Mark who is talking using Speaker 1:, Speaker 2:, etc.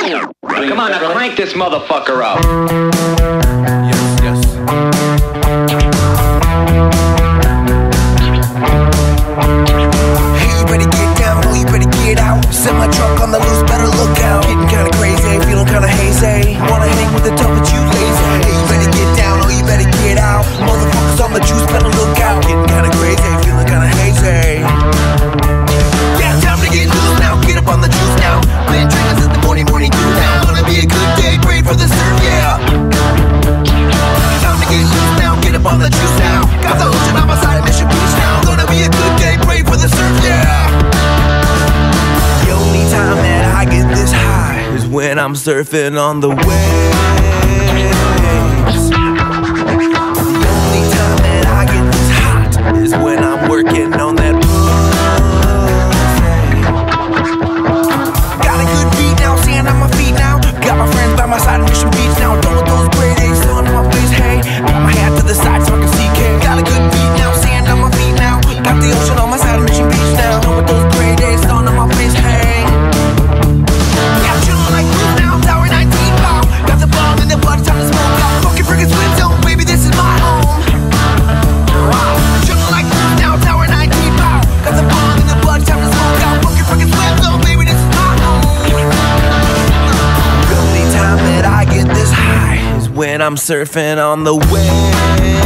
Speaker 1: Come on, now crank this motherfucker up.
Speaker 2: Yes, yes.
Speaker 3: Hey, you better get down, oh, you better get out. Set my truck on the loose, better look out. Getting kinda crazy, feeling kinda hazy. Wanna hang with the top, but you lazy. Hey, you better get down, oh, you better get out. Motherfuckers on the juice, better look out. Getting kinda crazy, feeling kinda hazy. Yeah, time to get loose now, get up on the juice now. Been drinking since the morning dew now. Gonna be a good day, pray for the surf, yeah. Time to get loose now, get up on the juice now. Got the ocean on my side of Mission Beach now. Gonna be a good day, pray for the surf, yeah. The only time that I get this high is when I'm surfing on the waves. The only time that I get this hot is when I'm working on that pussy. Got a good beat now, sand on my feet now. Got my friends by my side of Mission Beach now. Done with those grade A's, sun on my face, hey. Got my hat to the side so I can see K. Got a good beat now, sand on my feet now. Got the ocean on my side of Mission Beach now. Done with those grade A's, sun on my face, hey. Yeah, I'm chillin' like Bruce now, Tower 19 pow. Got the ball in the blood, time to smoke out. Fucking friggin' swim zone, baby, this is my home. Wow, chillin' like Bruce now, Tower 19 pow. Got the ball in the blood, time to smoke out. Fucking friggin' swim zone, baby, this is my home. The only time that I get this high is when I'm surfing on the waves.